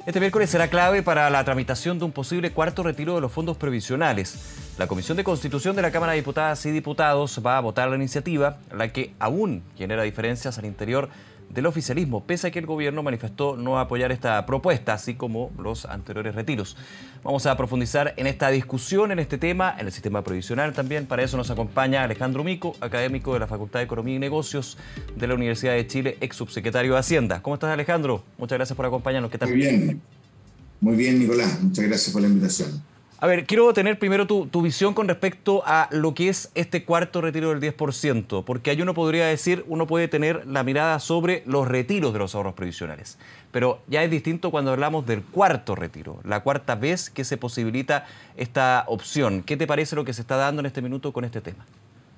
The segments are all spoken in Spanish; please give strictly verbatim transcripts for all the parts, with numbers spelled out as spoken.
Este miércoles será clave para la tramitación de un posible cuarto retiro de los fondos previsionales. La Comisión de Constitución de la Cámara de Diputadas y Diputados va a votar la iniciativa, la que aún genera diferencias al interior del oficialismo, pese a que el gobierno manifestó no apoyar esta propuesta, así como los anteriores retiros. Vamos a profundizar en esta discusión, en este tema, en el sistema previsional también. Para eso nos acompaña Alejandro Mico, académico de la Facultad de Economía y Negocios de la Universidad de Chile, ex subsecretario de Hacienda. ¿Cómo estás, Alejandro? Muchas gracias por acompañarnos. ¿Qué tal? Muy bien, muy bien, Nicolás. Muchas gracias por la invitación. A ver, quiero tener primero tu, tu visión con respecto a lo que es este cuarto retiro del diez por ciento, porque ahí uno podría decir, uno puede tener la mirada sobre los retiros de los ahorros previsionales, pero ya es distinto cuando hablamos del cuarto retiro, la cuarta vez que se posibilita esta opción. ¿Qué te parece lo que se está dando en este minuto con este tema?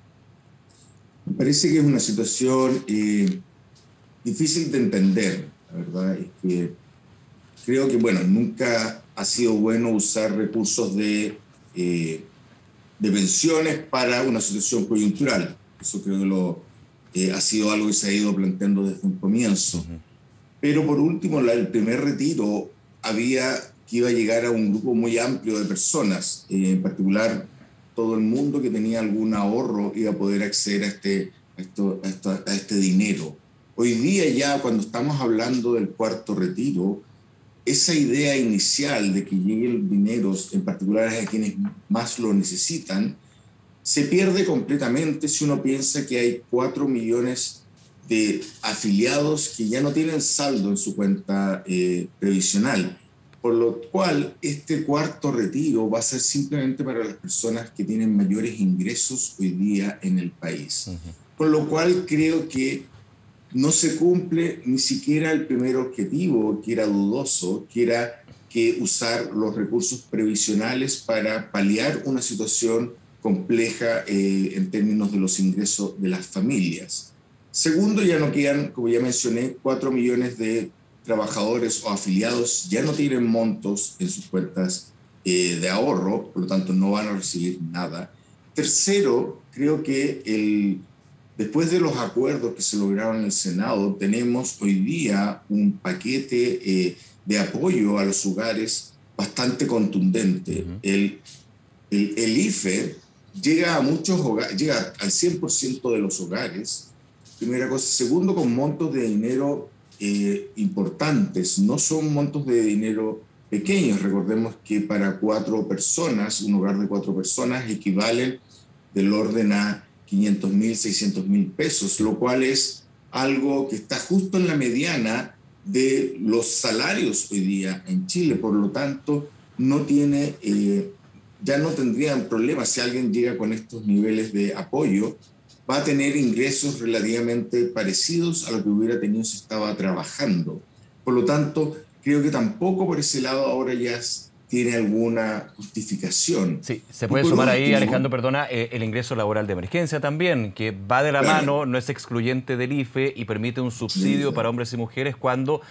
Me parece que es una situación eh, difícil de entender, la verdad, es que creo que, bueno, nunca ha sido bueno usar recursos de, eh, de pensiones para una situación coyuntural. Eso creo que lo, eh, ha sido algo que se ha ido planteando desde un comienzo. Uh-huh. Pero por último, la, el primer retiro había que iba a llegar a un grupo muy amplio de personas, eh, en particular todo el mundo que tenía algún ahorro iba a poder acceder a este, a esto, a esto, a este dinero. Hoy día ya, cuando estamos hablando del cuarto retiro, esa idea inicial de que lleguen dineros, en particular a quienes más lo necesitan, se pierde completamente si uno piensa que hay cuatro millones de afiliados que ya no tienen saldo en su cuenta eh, previsional, por lo cual este cuarto retiro va a ser simplemente para las personas que tienen mayores ingresos hoy día en el país. Uh-huh. Con lo cual creo que no se cumple ni siquiera el primer objetivo, que era dudoso, que era que usar los recursos previsionales para paliar una situación compleja eh, en términos de los ingresos de las familias. Segundo, ya no quedan, como ya mencioné, cuatro millones de trabajadores o afiliados, ya no tienen montos en sus cuentas eh, de ahorro, por lo tanto no van a recibir nada. Tercero, creo que el... Después de los acuerdos que se lograron en el Senado, tenemos hoy día un paquete eh, de apoyo a los hogares bastante contundente. Uh-huh. el, el, el I F E llega a muchos hogares, llega al cien por ciento de los hogares, primera cosa. Segundo, con montos de dinero eh, importantes, no son montos de dinero pequeños. Recordemos que para cuatro personas, un hogar de cuatro personas, equivalen del orden a quinientos mil, seiscientos mil pesos, lo cual es algo que está justo en la mediana de los salarios hoy día en Chile. Por lo tanto, no tiene, eh, ya no tendrían problemas si alguien llega con estos niveles de apoyo, va a tener ingresos relativamente parecidos a lo que hubiera tenido si estaba trabajando. Por lo tanto, creo que tampoco por ese lado ahora ya tiene alguna justificación. Sí, se puede sumar último, ahí, Alejandro, perdona, eh, el ingreso laboral de emergencia también, que va de la claro. mano, no es excluyente del I F E y permite un subsidio sí, para hombres y mujeres cuando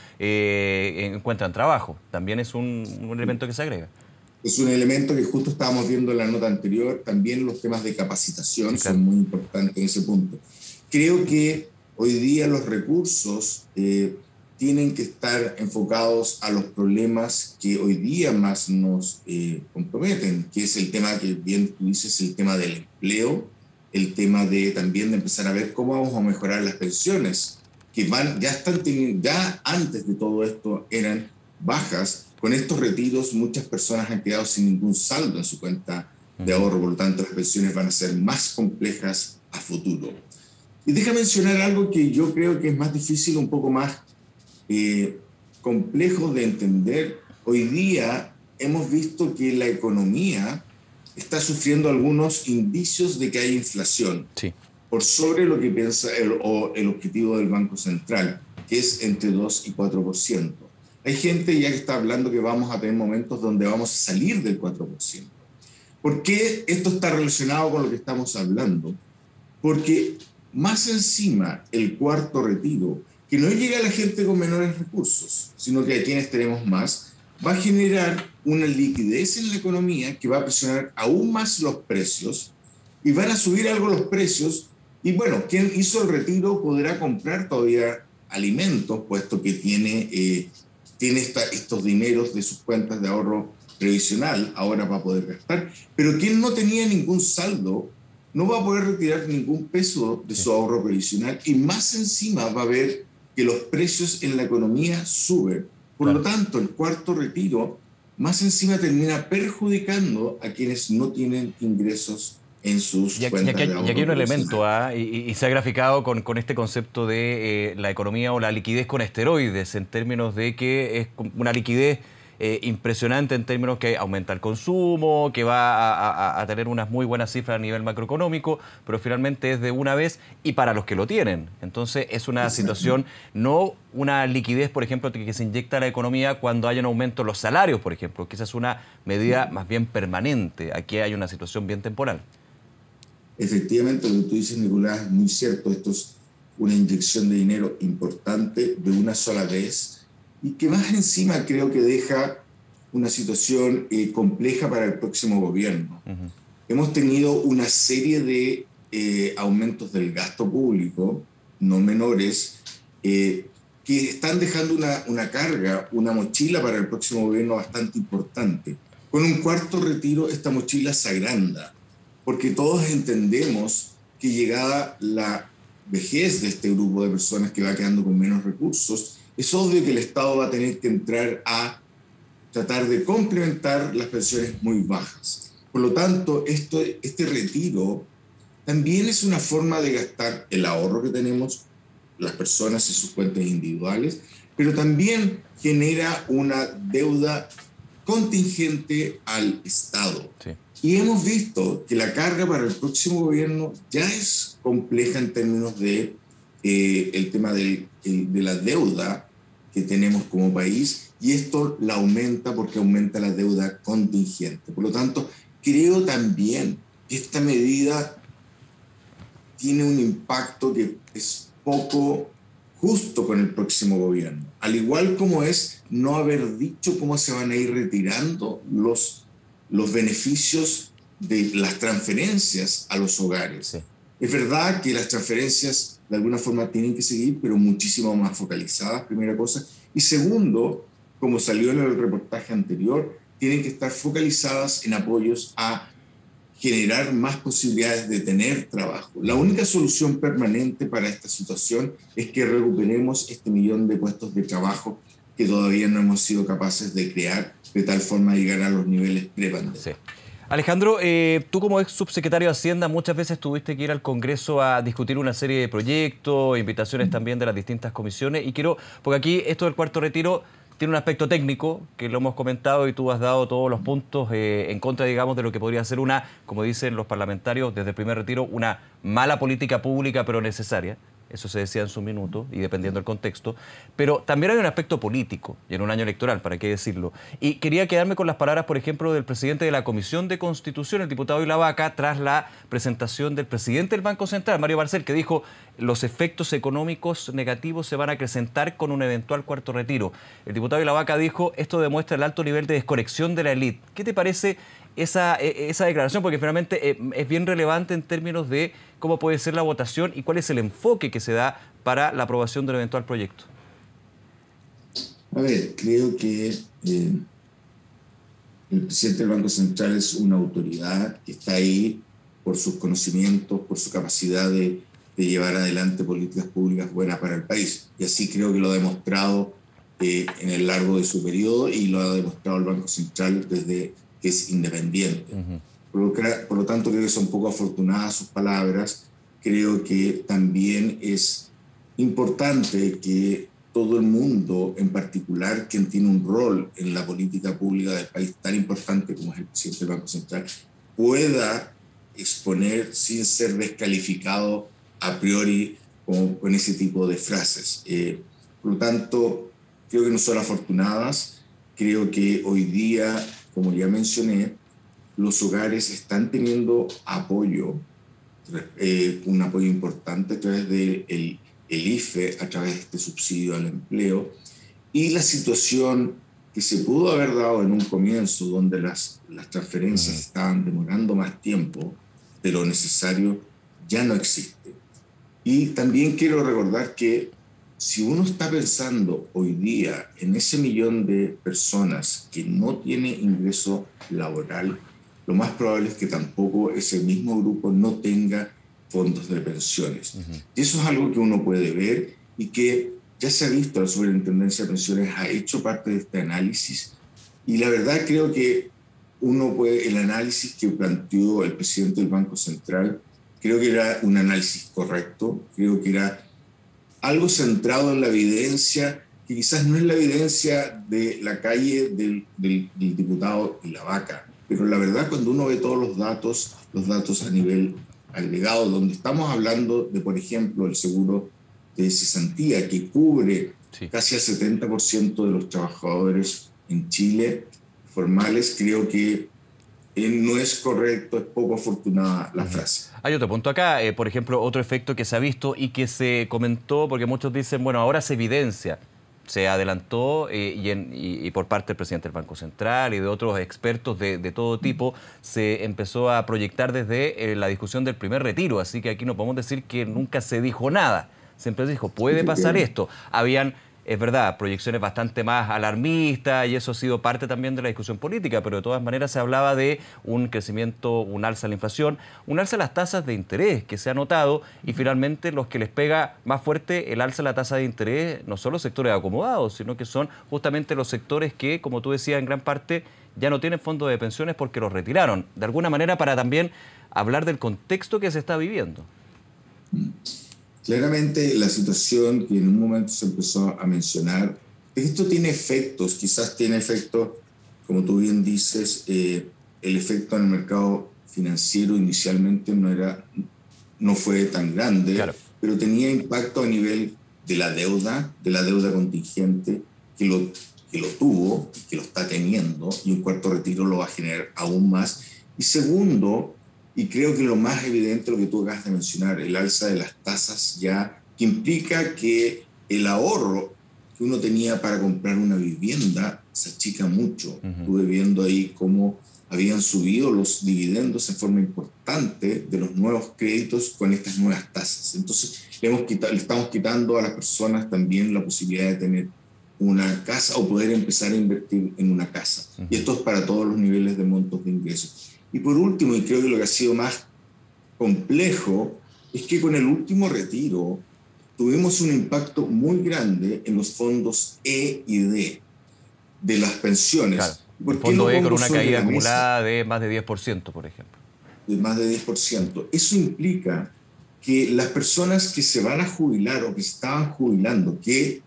eh, encuentran trabajo. También es un, un elemento que se agrega. Es un elemento que justo estábamos viendo en la nota anterior. También los temas de capacitación sí, claro. son muy importantes en ese punto. Creo que hoy día los recursos Eh, tienen que estar enfocados a los problemas que hoy día más nos eh, comprometen, que es el tema que bien tú dices, el tema del empleo, el tema de también de empezar a ver cómo vamos a mejorar las pensiones, que van, ya, están, ya antes de todo esto eran bajas. Con estos retiros muchas personas han quedado sin ningún saldo en su cuenta de ahorro, por lo tanto las pensiones van a ser más complejas a futuro. Y deja mencionar algo que yo creo que es más difícil, un poco más Eh, complejo de entender. Hoy día hemos visto que la economía está sufriendo algunos indicios de que hay inflación sí. por sobre lo que piensa el, o el objetivo del Banco Central, que es entre dos y cuatro por ciento. Hay gente ya que está hablando que vamos a tener momentos donde vamos a salir del cuatro por ciento. ¿Por qué esto está relacionado con lo que estamos hablando? Porque más encima el cuarto retiro, que no llega a la gente con menores recursos, sino que a quienes tenemos más, va a generar una liquidez en la economía que va a presionar aún más los precios y van a subir algo los precios. Y bueno, quien hizo el retiro podrá comprar todavía alimentos, puesto que tiene, eh, tiene esta, estos dineros de sus cuentas de ahorro previsional ahora va a poder gastar, pero quien no tenía ningún saldo no va a poder retirar ningún peso de su ahorro previsional y más encima va a ver que los precios en la economía suben. Por claro. lo tanto, el cuarto retiro más encima termina perjudicando a quienes no tienen ingresos en sus y aquí, cuentas y aquí, de ahorro. Y aquí hay un elemento, ¿ah? y, y se ha graficado con, con este concepto de eh, la economía o la liquidez con esteroides, en términos de que es una liquidez eh, impresionante en términos que aumenta el consumo, que va a, a, a tener unas muy buenas cifras a nivel macroeconómico, pero finalmente es de una vez y para los que lo tienen. Entonces es una Exacto. situación, no una liquidez, por ejemplo, que se inyecta a la economía cuando hay un aumento en los salarios, por ejemplo, que esa es una medida más bien permanente. Aquí hay una situación bien temporal. Efectivamente, lo que tú dices, Nicolás, es muy cierto. Esto es una inyección de dinero importante de una sola vez y que más encima creo que deja una situación eh, compleja para el próximo gobierno. Uh-huh. Hemos tenido una serie de eh, aumentos del gasto público, no menores, eh, que están dejando una, una carga, una mochila para el próximo gobierno bastante importante. Con un cuarto retiro, esta mochila se agranda, porque todos entendemos que llegada la vejez de este grupo de personas que va quedando con menos recursos, es obvio que el Estado va a tener que entrar a tratar de complementar las pensiones muy bajas. Por lo tanto, esto, este retiro también es una forma de gastar el ahorro que tenemos las personas en sus cuentas individuales, pero también genera una deuda contingente al Estado. Sí. Y hemos visto que la carga para el próximo gobierno ya es compleja en términos de eh, el tema de, de la deuda que tenemos como país, y esto la aumenta porque aumenta la deuda contingente. Por lo tanto, creo también que esta medida tiene un impacto que es poco justo con el próximo gobierno, al igual como es no haber dicho cómo se van a ir retirando los, los beneficios de las transferencias a los hogares. Sí. Es verdad que las transferencias de alguna forma tienen que seguir, pero muchísimo más focalizadas, primera cosa. Y segundo, como salió en el reportaje anterior, tienen que estar focalizadas en apoyos a generar más posibilidades de tener trabajo. La única solución permanente para esta situación es que recuperemos este millón de puestos de trabajo que todavía no hemos sido capaces de crear de tal forma de llegar a los niveles prepandemia. Sí. Alejandro, eh, tú como ex subsecretario de Hacienda muchas veces tuviste que ir al Congreso a discutir una serie de proyectos, invitaciones también de las distintas comisiones, y quiero, porque aquí esto del cuarto retiro tiene un aspecto técnico, que lo hemos comentado y tú has dado todos los puntos eh, en contra, digamos, de lo que podría ser una, como dicen los parlamentarios desde el primer retiro, una mala política pública pero necesaria. Eso se decía en su minuto y dependiendo del contexto. Pero también hay un aspecto político, y en un año electoral, ¿para qué decirlo? Y quería quedarme con las palabras, por ejemplo, del presidente de la Comisión de Constitución, el diputado Ilavaca, tras la presentación del presidente del Banco Central, Mario Marcel, que dijo los efectos económicos negativos se van a acrecentar con un eventual cuarto retiro. El diputado Ilavaca dijo, esto demuestra el alto nivel de desconexión de la élite. ¿Qué te parece esa, esa declaración? Porque finalmente es bien relevante en términos de cómo puede ser la votación y cuál es el enfoque que se da para la aprobación del eventual proyecto. A ver, creo que eh, el presidente del Banco Central es una autoridad que está ahí por sus conocimientos, por su capacidad de, de llevar adelante políticas públicas buenas para el país. Y así creo que lo ha demostrado eh, en el largo de su periodo y lo ha demostrado el Banco Central desde que es independiente. Uh-huh. Por lo, que, por lo tanto, creo que son un poco afortunadas sus palabras. Creo que también es importante que todo el mundo, en particular quien tiene un rol en la política pública del país tan importante como es el presidente del Banco Central, pueda exponer sin ser descalificado a priori con, con ese tipo de frases. Eh, por lo tanto, creo que no son afortunadas. Creo que hoy día, como ya mencioné, los hogares están teniendo apoyo, eh, un apoyo importante a través del el, el I F E, a través de este subsidio al empleo, y la situación que se pudo haber dado en un comienzo, donde las, las transferencias uh-huh. estaban demorando más tiempo de lo necesario, ya no existe. Y también quiero recordar que si uno está pensando hoy día en ese millón de personas que no tiene ingreso laboral, lo más probable es que tampoco ese mismo grupo no tenga fondos de pensiones. Uh-huh. Y eso es algo que uno puede ver y que ya se ha visto. La Superintendencia de Pensiones ha hecho parte de este análisis y la verdad creo que uno puede, el análisis que planteó el presidente del Banco Central, creo que era un análisis correcto, creo que era algo centrado en la evidencia, que quizás no es la evidencia de la calle del, del, del diputado y la vaca, pero la verdad cuando uno ve todos los datos, los datos a nivel agregado, donde estamos hablando de, por ejemplo, el seguro de cesantía, que cubre sí. casi al setenta por ciento de los trabajadores en Chile formales, creo que eh, no es correcto, es poco afortunada la uh-huh. frase. Hay otro punto acá, eh, por ejemplo, otro efecto que se ha visto y que se comentó, porque muchos dicen, bueno, ahora se evidencia, se adelantó eh, y, en, y, y por parte del presidente del Banco Central y de otros expertos de, de todo tipo, se empezó a proyectar desde eh, la discusión del primer retiro, así que aquí no podemos decir que nunca se dijo nada, siempre se dijo, puede pasar esto. Habían, es verdad, proyecciones bastante más alarmistas y eso ha sido parte también de la discusión política, pero de todas maneras se hablaba de un crecimiento, un alza de la inflación, un alza de las tasas de interés que se ha notado y finalmente los que les pega más fuerte el alza de la tasa de interés no son los sectores acomodados, sino que son justamente los sectores que, como tú decías, en gran parte ya no tienen fondos de pensiones porque los retiraron. De alguna manera para también hablar del contexto que se está viviendo. Claramente la situación que en un momento se empezó a mencionar, esto tiene efectos, quizás tiene efectos, como tú bien dices, eh, el efecto en el mercado financiero inicialmente no, era, no fue tan grande, claro. pero tenía impacto a nivel de la deuda, de la deuda contingente, que lo, que lo tuvo, que lo está teniendo, y un cuarto retiro lo va a generar aún más. Y segundo, y creo que lo más evidente, lo que tú acabas de mencionar, el alza de las tasas ya, que implica que el ahorro que uno tenía para comprar una vivienda se achica mucho. Uh-huh. Estuve viendo ahí cómo habían subido los dividendos en forma importante de los nuevos créditos con estas nuevas tasas. Entonces le, hemos quitado, le estamos quitando a las personas también la posibilidad de tener una casa o poder empezar a invertir en una casa. Uh-huh. Y esto es para todos los niveles de montos de ingresos. Y por último, y creo que lo que ha sido más complejo, es que con el último retiro tuvimos un impacto muy grande en los fondos E y D de las pensiones. Claro. El fondo E con una caída acumulada de más de diez por ciento, por ejemplo. De más de diez por ciento. Eso implica que las personas que se van a jubilar o que se estaban jubilando, que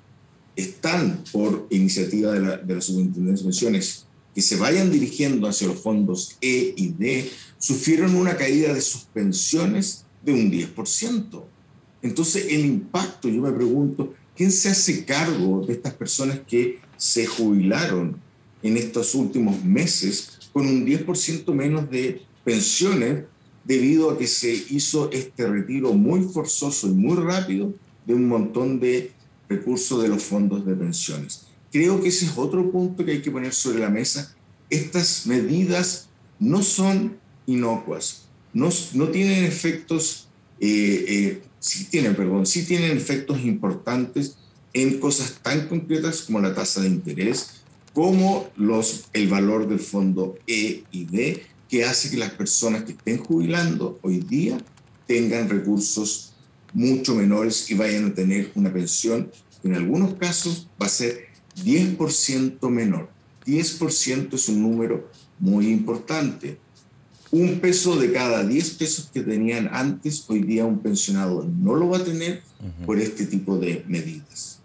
están por iniciativa de la, de la Superintendencia de Pensiones, que se vayan dirigiendo hacia los fondos E y D, sufrieron una caída de sus pensiones de un diez por ciento. Entonces, el impacto, yo me pregunto, ¿quién se hace cargo de estas personas que se jubilaron en estos últimos meses con un diez por ciento menos de pensiones debido a que se hizo este retiro muy forzoso y muy rápido de un montón de recursos de los fondos de pensiones? Creo que ese es otro punto que hay que poner sobre la mesa. Estas medidas no son inocuas, no, no tienen efectos, eh, eh, sí tienen, perdón, sí tienen efectos importantes en cosas tan concretas como la tasa de interés, como los, el valor del fondo E y D, que hace que las personas que estén jubilando hoy día tengan recursos mucho menores y vayan a tener una pensión que en algunos casos va a ser diez por ciento menor. diez por ciento es un número muy importante. Un peso de cada diez pesos que tenían antes, hoy día un pensionado no lo va a tener uh-huh. por este tipo de medidas.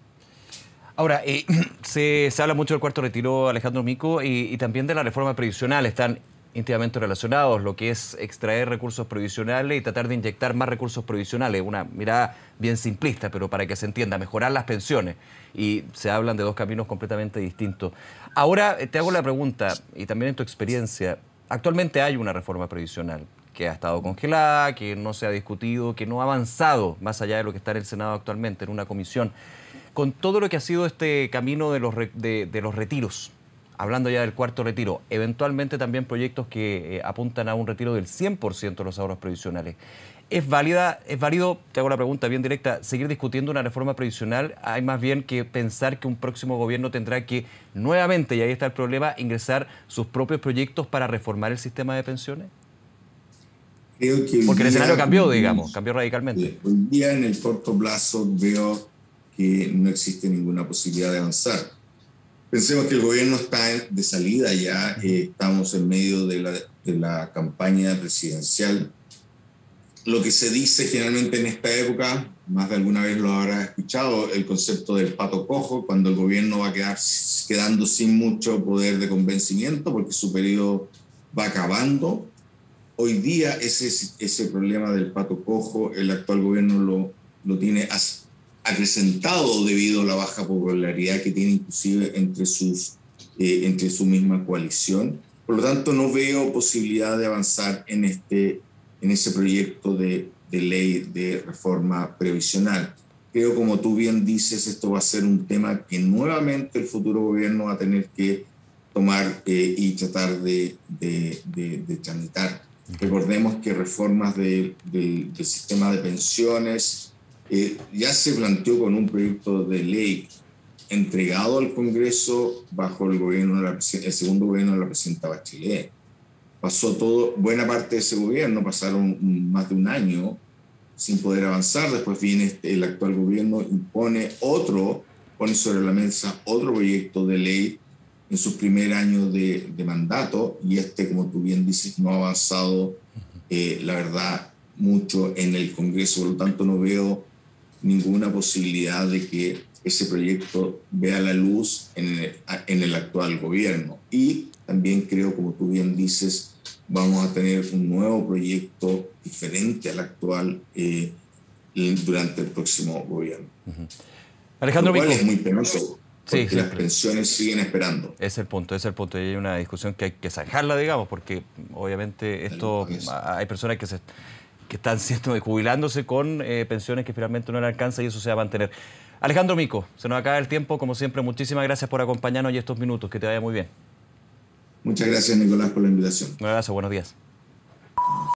Ahora, eh, se, se habla mucho del cuarto retiro, Alejandro Mico, y, y también de la reforma previsional. Están íntimamente relacionados, lo que es extraer recursos previsionales y tratar de inyectar más recursos previsionales. Una mirada bien simplista, pero para que se entienda, mejorar las pensiones. Y se hablan de dos caminos completamente distintos. Ahora te hago la pregunta, y también en tu experiencia, actualmente hay una reforma previsional que ha estado congelada, que no se ha discutido, que no ha avanzado más allá de lo que está en el Senado actualmente, en una comisión. Con todo lo que ha sido este camino de los, re, de, de los retiros, hablando ya del cuarto retiro, eventualmente también proyectos que eh, apuntan a un retiro del cien por ciento de los ahorros previsionales. ¿Es válida, es válido, te hago la pregunta bien directa, seguir discutiendo una reforma previsional? Hay más bien que pensar que un próximo gobierno tendrá que nuevamente, y ahí está el problema, ingresar sus propios proyectos para reformar el sistema de pensiones. Creo que Porque el día, escenario cambió, digamos, cambió radicalmente. Hoy día en el corto plazo veo que no existe ninguna posibilidad de avanzar. Pensemos que el gobierno está de salida ya, eh, estamos en medio de la, de la campaña presidencial. Lo que se dice generalmente en esta época, más de alguna vez lo habrá escuchado, el concepto del pato cojo, cuando el gobierno va a quedar quedando sin mucho poder de convencimiento porque su periodo va acabando. Hoy día ese, ese problema del pato cojo, el actual gobierno lo, lo tiene acrecentado debido a la baja popularidad que tiene inclusive entre, sus, eh, entre su misma coalición. Por lo tanto, no veo posibilidad de avanzar en, este, en ese proyecto de, de ley de reforma previsional. Creo, como tú bien dices, esto va a ser un tema que nuevamente el futuro gobierno va a tener que tomar eh, y tratar de, de, de, de tramitar. Recordemos que reformas de, de, del sistema de pensiones eh, ya se planteó con un proyecto de ley entregado al Congreso bajo el, gobierno de la, el segundo gobierno de la presidenta Bachelet. Pasó todo, buena parte de ese gobierno, pasaron más de un año sin poder avanzar. Después viene este, el actual gobierno, impone otro, pone sobre la mesa otro proyecto de ley en sus primeros años de, de mandato, y este, como tú bien dices, no ha avanzado, eh, la verdad, mucho en el Congreso. Por lo tanto, no veo ninguna posibilidad de que ese proyecto vea la luz en el, en el actual gobierno. Y también creo, como tú bien dices, vamos a tener un nuevo proyecto diferente al actual eh, durante el próximo gobierno. Uh-huh. Alejandro Mico. Es muy penoso. Porque Sí, las pensiones siguen esperando. Es el punto, es el punto. Y hay una discusión que hay que zanjarla, digamos, porque obviamente esto hay personas que se que están siendo jubilándose con eh, pensiones que finalmente no le alcanza, y eso se va a mantener. Alejandro Mico, se nos acaba el tiempo. Como siempre, muchísimas gracias por acompañarnos y estos minutos. Que te vaya muy bien. Muchas gracias, Nicolás, por la invitación. Un abrazo, buenos días.